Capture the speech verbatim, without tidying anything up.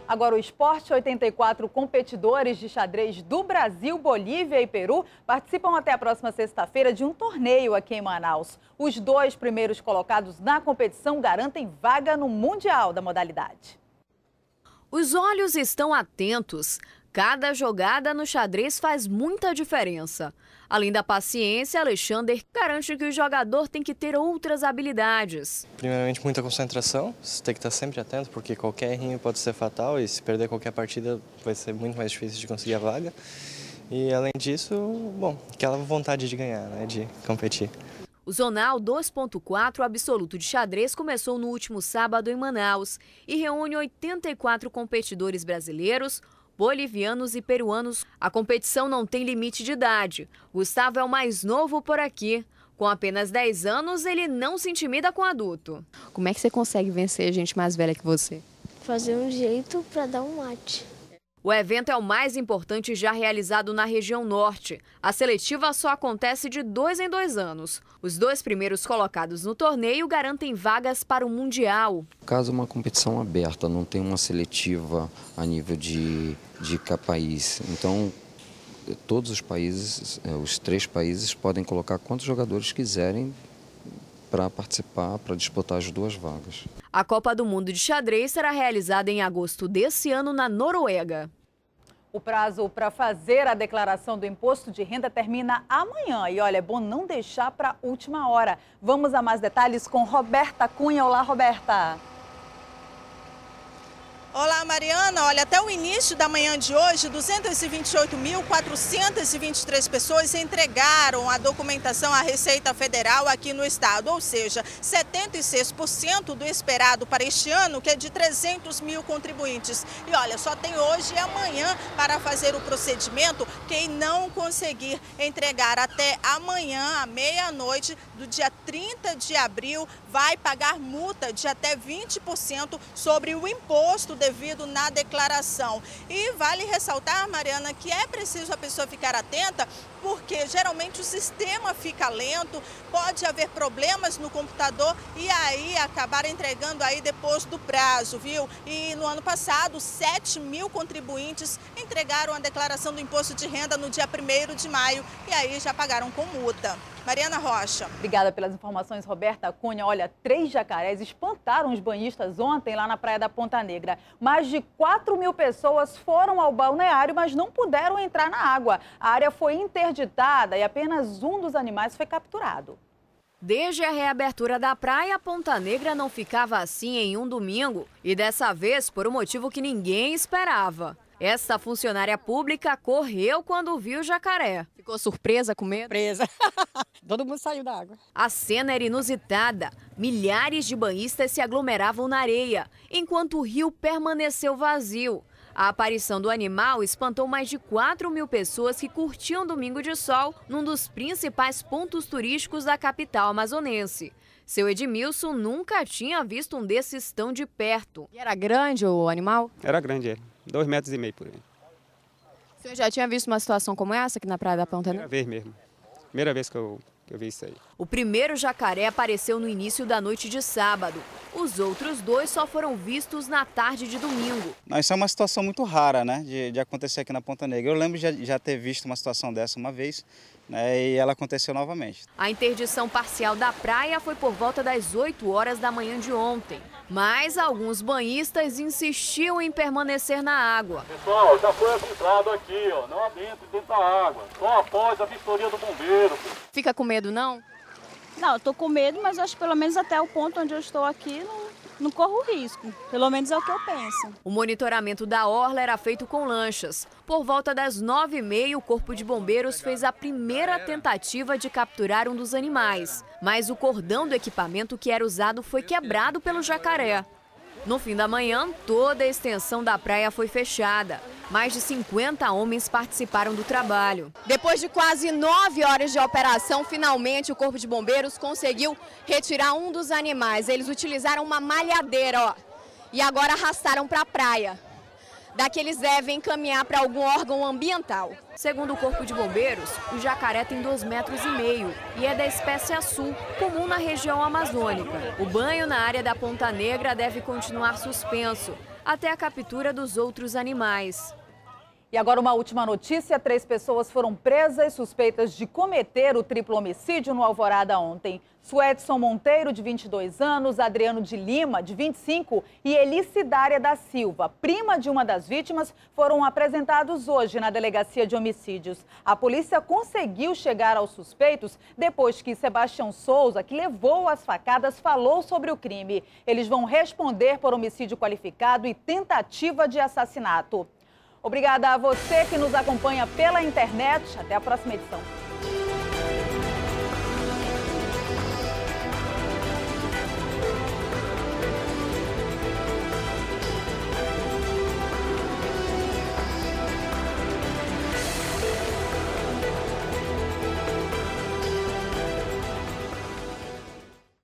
Agora, o esporte, oitenta e quatro competidores de xadrez do Brasil, Bolívia e Peru participam até a próxima sexta-feira de um torneio aqui em Manaus. Os dois primeiros colocados na competição garantem vaga no Mundial da modalidade. Os olhos estão atentos. Cada jogada no xadrez faz muita diferença. Além da paciência, Alexander garante que o jogador tem que ter outras habilidades. Primeiramente, muita concentração. Você tem que estar sempre atento, porque qualquer errinho pode ser fatal e se perder qualquer partida vai ser muito mais difícil de conseguir a vaga. E além disso, bom, aquela vontade de ganhar, né, de competir. O Zonal dois ponto quatro Absoluto de Xadrez começou no último sábado em Manaus e reúne oitenta e quatro competidores brasileiros, bolivianos e peruanos. A competição não tem limite de idade. Gustavo é o mais novo por aqui. Com apenas dez anos, ele não se intimida com adulto. Como é que você consegue vencer gente mais velha que você? Fazer um jeito para dar um mate. O evento é o mais importante já realizado na região norte. A seletiva só acontece de dois em dois anos. Os dois primeiros colocados no torneio garantem vagas para o Mundial. Caso uma competição aberta, não tem uma seletiva a nível de, de país. Então, todos os países, os três países, podem colocar quantos jogadores quiserem para participar, para disputar as duas vagas. A Copa do Mundo de Xadrez será realizada em agosto desse ano na Noruega. O prazo para fazer a declaração do imposto de renda termina amanhã. E olha, é bom não deixar para a última hora. Vamos a mais detalhes com Roberta Cunha. Olá, Roberta. Olá, Mariana. Olha, até o início da manhã de hoje, duzentas e vinte e oito mil, quatrocentas e vinte e três pessoas entregaram a documentação à Receita Federal aqui no estado, ou seja, setenta e seis por cento do esperado para este ano, que é de trezentos mil contribuintes. E olha, só tem hoje e amanhã para fazer o procedimento. Quem não conseguir entregar até amanhã, à meia-noite do dia trinta de abril, vai pagar multa de até vinte por cento sobre o imposto devido na declaração. E vale ressaltar, Mariana, que é preciso a pessoa ficar atenta, porque geralmente o sistema fica lento, pode haver problemas no computador e aí acabar entregando aí depois do prazo, viu? E no ano passado, sete mil contribuintes entregaram a declaração do imposto de renda no dia primeiro de maio e aí já pagaram com multa. Mariana Rocha. Obrigada pelas informações, Roberta Cunha. Olha, três jacarés espantaram os banhistas ontem lá na Praia da Ponta Negra. Mais de quatro mil pessoas foram ao balneário, mas não puderam entrar na água. A área foi interditada e apenas um dos animais foi capturado. Desde a reabertura da praia, a Ponta Negra não ficava assim em um domingo. E dessa vez por um motivo que ninguém esperava. Essa funcionária pública correu quando viu o jacaré. Ficou surpresa com medo? Surpresa. Todo mundo saiu da água. A cena era inusitada. Milhares de banhistas se aglomeravam na areia, enquanto o rio permaneceu vazio. A aparição do animal espantou mais de quatro mil pessoas que curtiam domingo de sol num dos principais pontos turísticos da capital amazonense. Seu Edmilson nunca tinha visto um desses tão de perto. E era grande o animal? Era grande, é. Dois metros e meio por aí. O senhor já tinha visto uma situação como essa aqui na Praia da Ponta Negra? Primeira vez mesmo. Primeira vez que eu, que eu vi isso aí. O primeiro jacaré apareceu no início da noite de sábado. Os outros dois só foram vistos na tarde de domingo. Não, isso é uma situação muito rara, né, de, de acontecer aqui na Ponta Negra. Eu lembro de já ter visto uma situação dessa uma vez, né, e ela aconteceu novamente. A interdição parcial da praia foi por volta das oito horas da manhã de ontem. Mas alguns banhistas insistiam em permanecer na água. Pessoal, já foi avisado aqui, ó, não adentre dentro da água, só após a vistoria do bombeiro. Fica com medo, não? Não, eu tô com medo, mas acho que pelo menos até o ponto onde eu estou aqui, não, não corro risco. Pelo menos é o que eu penso. O monitoramento da orla era feito com lanchas. Por volta das nove e meia, o Corpo de Bombeiros fez a primeira tentativa de capturar um dos animais. Mas o cordão do equipamento que era usado foi quebrado pelo jacaré. No fim da manhã, toda a extensão da praia foi fechada. Mais de cinquenta homens participaram do trabalho. Depois de quase nove horas de operação, finalmente o Corpo de Bombeiros conseguiu retirar um dos animais. Eles utilizaram uma malhadeira, ó, e agora arrastaram para a praia. Daqui eles devem encaminhar para algum órgão ambiental. Segundo o Corpo de Bombeiros, o jacaré tem dois metros e meio e é da espécie açu, comum na região amazônica. O banho na área da Ponta Negra deve continuar suspenso. até a captura dos outros animais. E agora uma última notícia, três pessoas foram presas suspeitas de cometer o triplo homicídio no Alvorada ontem. Suedson Monteiro, de vinte e dois anos, Adriano de Lima, de vinte e cinco, e Elicidária da Silva, prima de uma das vítimas, foram apresentados hoje na Delegacia de Homicídios. A polícia conseguiu chegar aos suspeitos depois que Sebastião Souza, que levou as facadas, falou sobre o crime. Eles vão responder por homicídio qualificado e tentativa de assassinato. Obrigada a você que nos acompanha pela internet. Até a próxima edição.